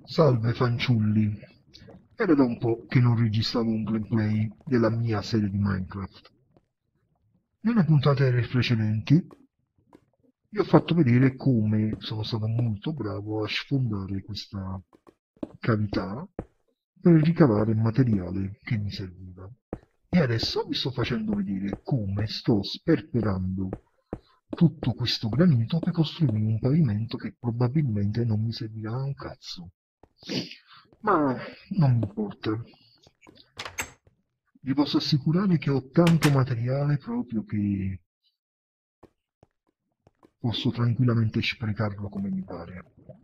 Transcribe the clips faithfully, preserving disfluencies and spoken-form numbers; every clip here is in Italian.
Salve fanciulli, era da un po' che non registravo un gameplay della mia serie di Minecraft. Nelle puntate precedenti vi ho fatto vedere come sono stato molto bravo a sfondare questa cavità per ricavare il materiale che mi serviva. E adesso vi sto facendo vedere come sto sperperando tutto questo granito per costruire un pavimento che probabilmente non mi servirà a un cazzo. Ma non mi importa. Vi posso assicurare che ho tanto materiale proprio che posso tranquillamente sprecarlo come mi pare.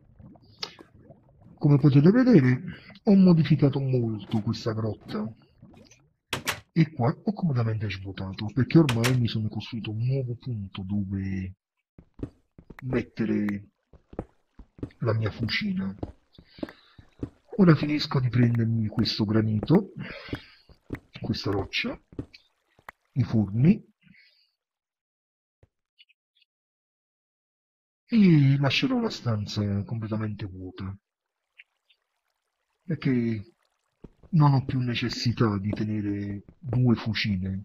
Come potete vedere, ho modificato molto questa grotta e qua ho comodamente svuotato perché ormai mi sono costruito un nuovo punto dove mettere la mia fucina. Ora finisco di prendermi questo granito, questa roccia, i forni e lascerò la stanza completamente vuota perché non ho più necessità di tenere due fucine.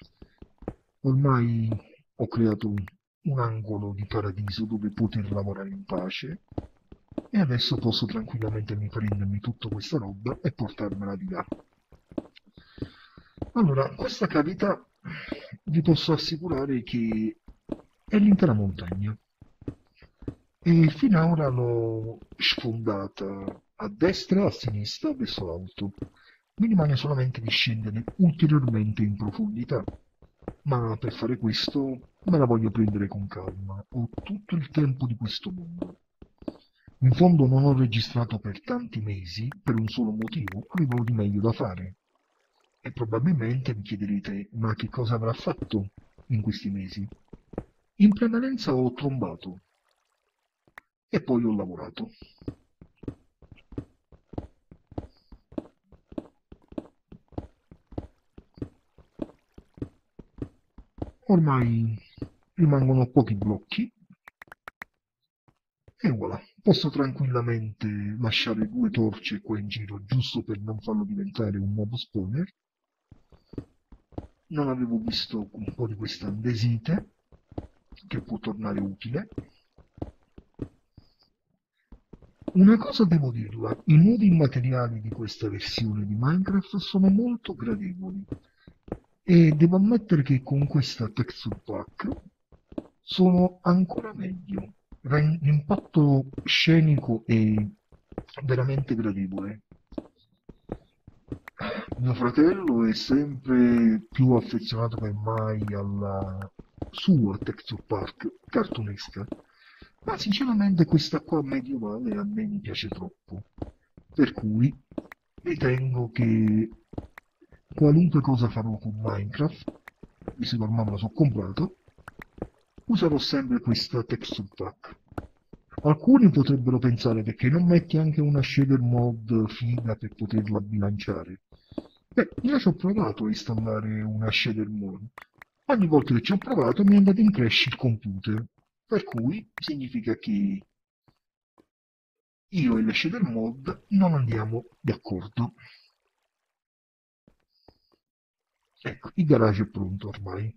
Ormai ho creato un, un angolo di paradiso dove poter lavorare in pace e adesso posso tranquillamente mi prendermi tutta questa roba e portarmela di là. Allora, questa cavità vi posso assicurare che è l'intera montagna e fino ad ora l'ho sfondata a destra e a sinistra verso l'alto. Mi rimane solamente di scendere ulteriormente in profondità, ma per fare questo me la voglio prendere con calma. Ho tutto il tempo di questo mondo. In fondo non ho registrato per tanti mesi per un solo motivo, avevo di meglio da fare. E probabilmente vi chiederete, ma che cosa avrà fatto in questi mesi? In prevalenza ho trombato e poi ho lavorato. Ormai rimangono pochi blocchi e voilà, posso tranquillamente lasciare due torce qua in giro giusto per non farlo diventare un mob spawner. Non avevo visto un po' di questa andesite che può tornare utile. Una cosa devo dirla, i nuovi materiali di questa versione di Minecraft sono molto gradevoli e devo ammettere che con questa texture pack sono ancora meglio. Ren- L'impatto scenico è veramente gradevole. Mio fratello è sempre più affezionato che mai alla sua texture pack cartunesca, ma sinceramente questa qua medievale a me mi piace troppo, per cui ritengo che qualunque cosa farò con Minecraft, visto che ormai me la sono comprato, userò sempre questa texture pack. Alcuni potrebbero pensare perché non metti anche una shader mod figa per poterla bilanciare. Beh, io ci ho provato a installare una shader mod. Ogni volta che ci ho provato mi è andato in crash il computer, per cui significa che io e le shader mod non andiamo d'accordo. Ecco, il garage è pronto ormai.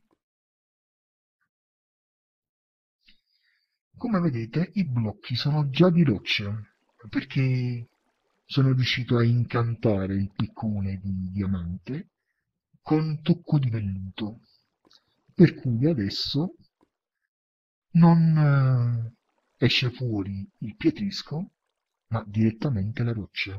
Come vedete, i blocchi sono già di roccia, perché sono riuscito a incantare il piccone di diamante con tocco di velluto, per cui adesso non eh, esce fuori il pietrisco, ma direttamente la roccia.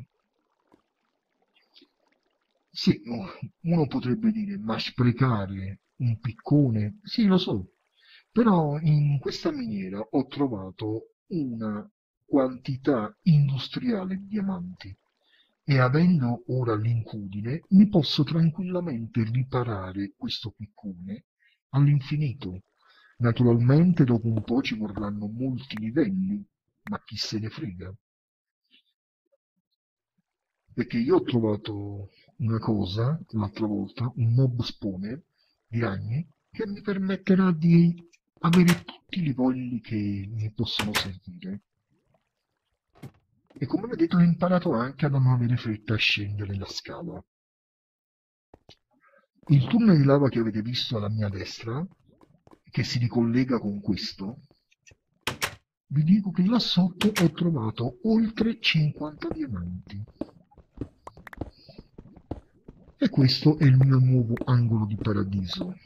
Sì, uno potrebbe dire, ma sprecare un piccone? Sì, lo so, però in questa miniera ho trovato una quantità industriale di diamanti e avendo ora l'incudine mi posso tranquillamente riparare questo piccone all'infinito. Naturalmente dopo un po' ci vorranno molti livelli, ma chi se ne frega. Perché io ho trovato una cosa l'altra volta, un mob spawner di ragni, che mi permetterà di avere tutti i livelli che mi possono servire. E come vedete ho imparato anche a non avere fretta a scendere la scala. Il tunnel di lava che avete visto alla mia destra, che si ricollega con questo, vi dico che là sotto ho trovato oltre cinquanta diamanti. E questo è il mio nuovo angolo di paradiso.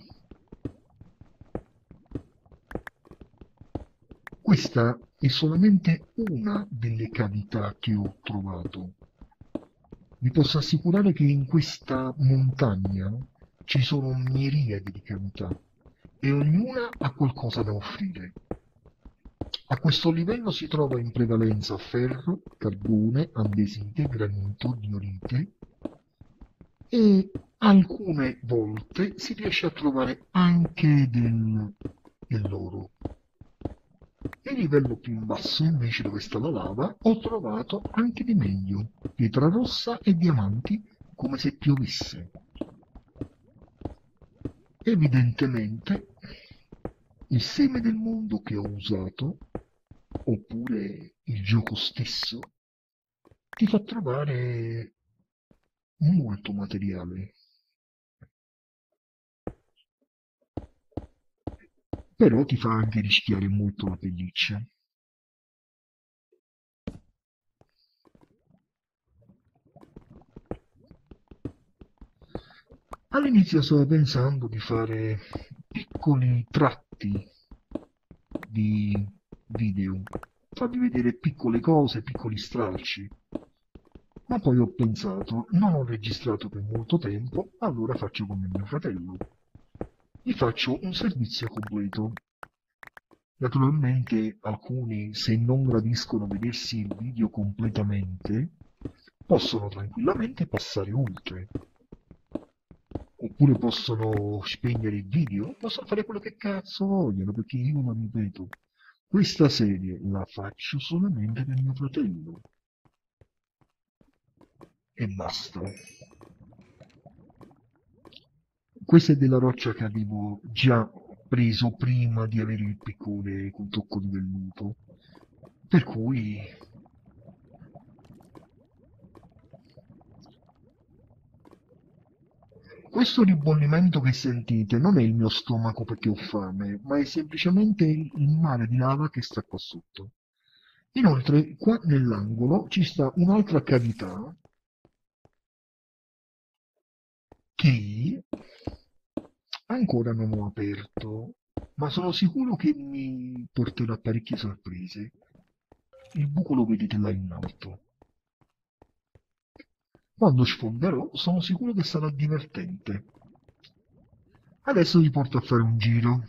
Questa è solamente una delle cavità che ho trovato. Vi posso assicurare che in questa montagna ci sono miriadi di cavità e ognuna ha qualcosa da offrire. A questo livello si trova in prevalenza ferro, carbone, andesite, granito, diorite e alcune volte si riesce a trovare anche del, dell'oro. E il livello più in basso, invece, dove sta la lava, ho trovato anche di meglio, pietra rossa e diamanti, come se piovesse. Evidentemente, il seme del mondo che ho usato, oppure il gioco stesso, ti fa trovare molto materiale. Però ti fa anche rischiare molto la pelliccia. All'inizio stavo pensando di fare piccoli tratti di video, farvi vedere piccole cose, piccoli stralci. Ma poi ho pensato, non ho registrato per molto tempo, allora faccio come mio fratello. Gli faccio un servizio completo. Naturalmente alcuni, se non gradiscono vedersi il video completamente, possono tranquillamente passare oltre. Oppure possono spegnere il video, possono fare quello che cazzo vogliono, perché io lo ripeto, questa serie la faccio solamente per mio fratello. E basta. Questa è della roccia che avevo già preso prima di avere il piccone con tocco di velluto. Per cui questo ribollimento che sentite non è il mio stomaco perché ho fame, ma è semplicemente il mare di lava che sta qua sotto. Inoltre, qua nell'angolo ci sta un'altra cavità che ancora non ho aperto, ma sono sicuro che mi porterà parecchie sorprese. Il buco lo vedete là in alto. Quando sfonderò, sono sicuro che sarà divertente. Adesso vi porto a fare un giro.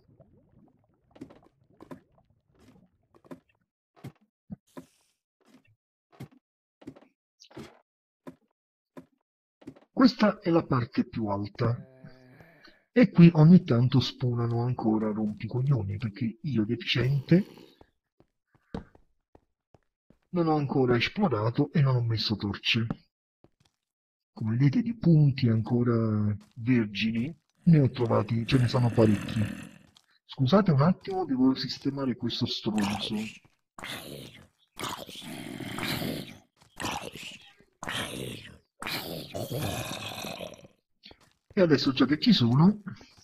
Questa è la parte più alta. E qui ogni tanto spawnano ancora rompicoglioni, perché io deficiente non ho ancora esplorato e non ho messo torce. Come vedete di punti ancora vergini ne ho trovati, ce ne sono parecchi. Scusate un attimo, devo sistemare questo stronzo. E adesso già che ci sono,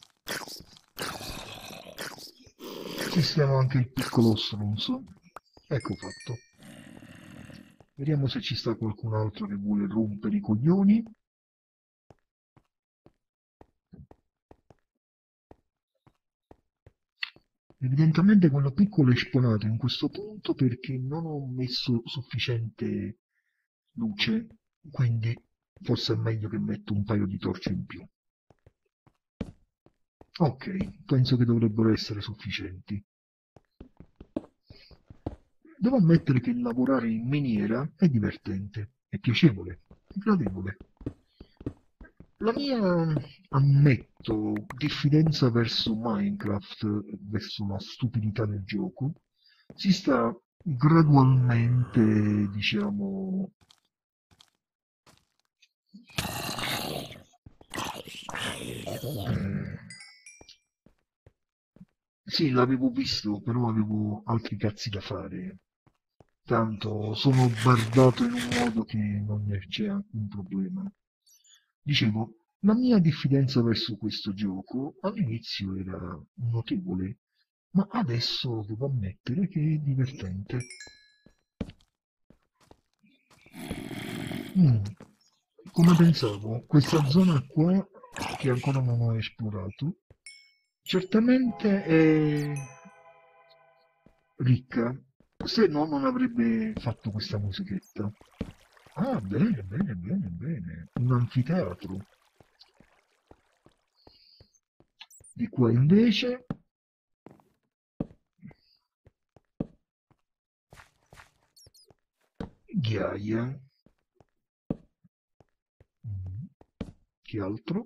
sistemo anche il piccolo stronzo. Ecco fatto. Vediamo se ci sta qualcun altro che vuole rompere i coglioni. Evidentemente quello piccolo è spawnato in questo punto perché non ho messo sufficiente luce, quindi forse è meglio che metto un paio di torce in più. Ok, penso che dovrebbero essere sufficienti. Devo ammettere che lavorare in miniera è divertente, è piacevole, è gradevole. La mia, ammetto, diffidenza verso Minecraft, verso la stupidità del gioco, si sta gradualmente, diciamo, eh, sì, l'avevo visto, però avevo altri cazzi da fare. Tanto sono bardato in un modo che non c'è alcun problema. Dicevo, la mia diffidenza verso questo gioco all'inizio era notevole, ma adesso devo ammettere che è divertente. Mm, Come pensavo, questa zona qua, che ancora non ho esplorato, certamente è ricca, se no non avrebbe fatto questa musichetta. Ah, bene, bene, bene, bene. Un anfiteatro. Di qua invece ghiaia. Mm, Che altro?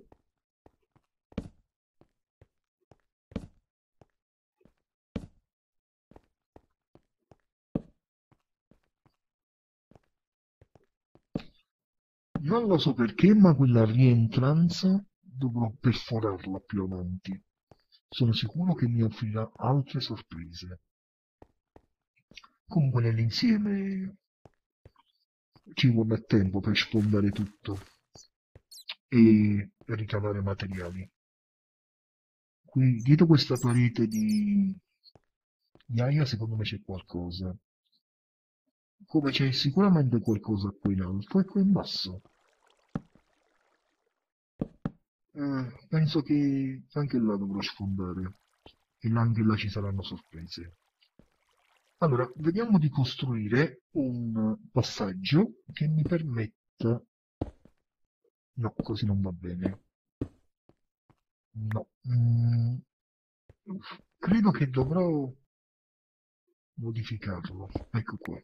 Non lo so perché, ma quella rientranza dovrò perforarla più avanti. Sono sicuro che mi offrirà altre sorprese. Comunque nell'insieme ci vuole tempo per sfondare tutto e ricavare materiali. Qui dietro questa parete di ghiaia secondo me c'è qualcosa. Come c'è sicuramente qualcosa qui in alto e qui in basso. Eh, penso che anche là dovrò sfondare e là- anche là ci saranno sorprese. Allora, vediamo di costruire un passaggio che mi permetta... No, così non va bene. No. Mm, credo che dovrò modificarlo. Ecco qua.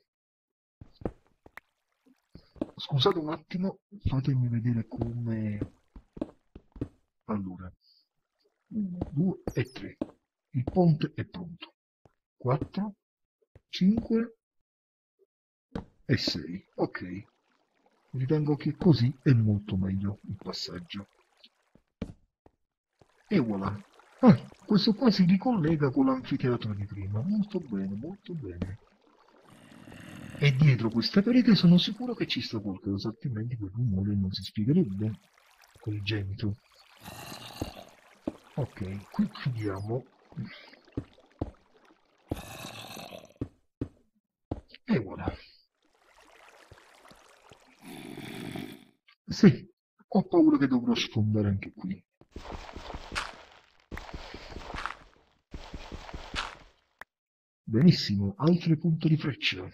Scusate un attimo, fatemi vedere come... Allora, uno, due e tre. Il ponte è pronto. quattro, cinque e sei. Ok, ritengo che così è molto meglio il passaggio. E voilà. Ah, questo qua si ricollega con l'anfiteatro di prima. Molto bene, molto bene. E dietro questa parete sono sicuro che ci sta qualcosa, altrimenti quel rumore non si spiegherebbe. Quel gemito. Ok, qui chiudiamo. E voilà. Sì, ho paura che dovrò sfondare anche qui. Benissimo, altri punti di freccia.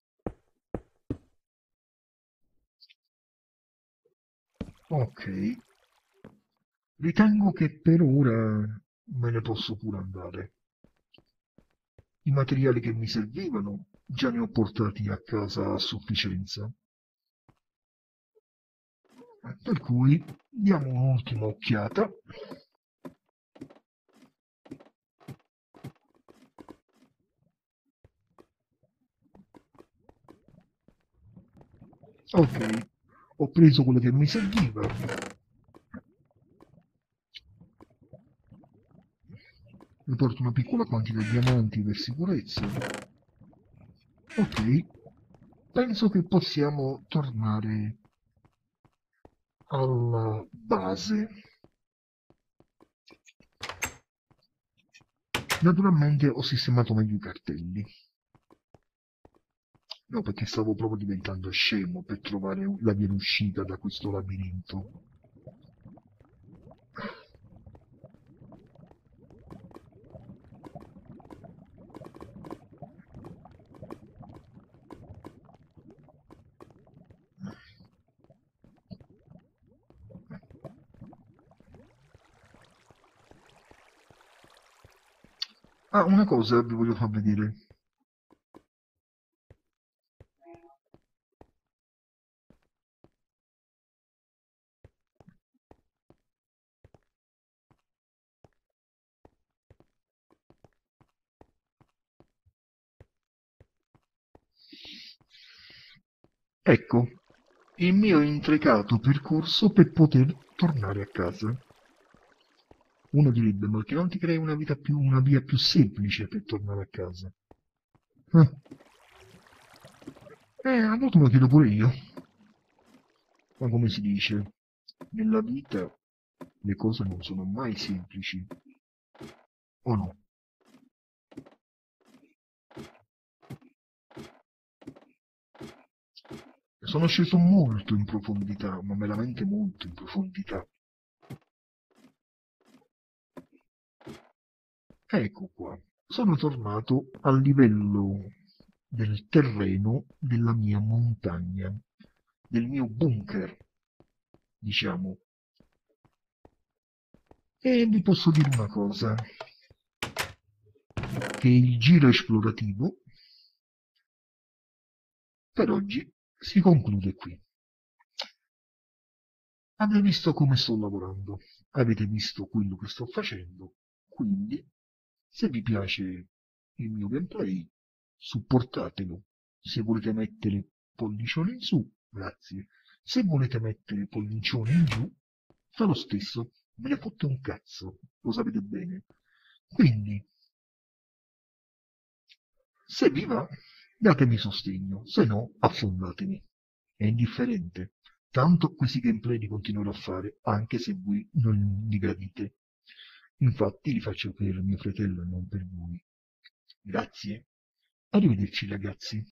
Ok, ritengo che per ora me ne posso pure andare. I materiali che mi servivano già ne ho portati a casa a sufficienza. Per cui diamo un'ultima occhiata. Ok, ho preso quello che mi serviva. Mi porto una piccola quantità di diamanti per sicurezza. Ok, penso che possiamo tornare alla base. Naturalmente ho sistemato meglio i cartelli. No, perché stavo proprio diventando scemo per trovare la via d'uscita da questo labirinto. Ah, una cosa vi voglio far vedere. Ecco, il mio intricato percorso per poter tornare a casa. Uno direbbe, ma che non ti crei una vita più, una via più semplice per tornare a casa? Eh, Eh, a volte me lo chiedo pure io. Ma come si dice, nella vita le cose non sono mai semplici, o no? Sono sceso molto in profondità, ma veramente molto in profondità. Ecco qua, sono tornato al livello del terreno della mia montagna, del mio bunker, diciamo. E vi posso dire una cosa, che il giro esplorativo per oggi si conclude qui. Avete visto come sto lavorando, avete visto quello che sto facendo, quindi se vi piace il mio gameplay, supportatelo. Se volete mettere pollicione in su, grazie. Se volete mettere pollicione in giù, fa lo stesso, me ne fotte un cazzo, lo sapete bene. Quindi, se vi va, datemi sostegno, se no, affondatemi. È indifferente. Tanto questi gameplay li continuerò a fare, anche se voi non li gradite. Infatti li faccio per mio fratello e non per voi. Grazie. Arrivederci ragazzi.